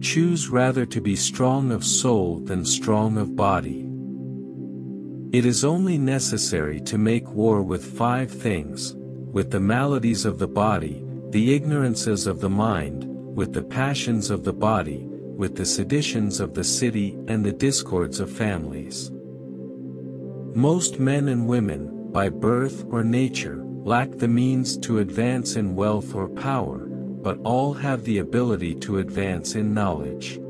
Choose rather to be strong of soul than strong of body. It is only necessary to make war with 5 things, with the maladies of the body, the ignorances of the mind, with the passions of the body, with the seditions of the city and the discords of families. Most men and women, by birth or nature, lack the means to advance in wealth or power, but all have the ability to advance in knowledge.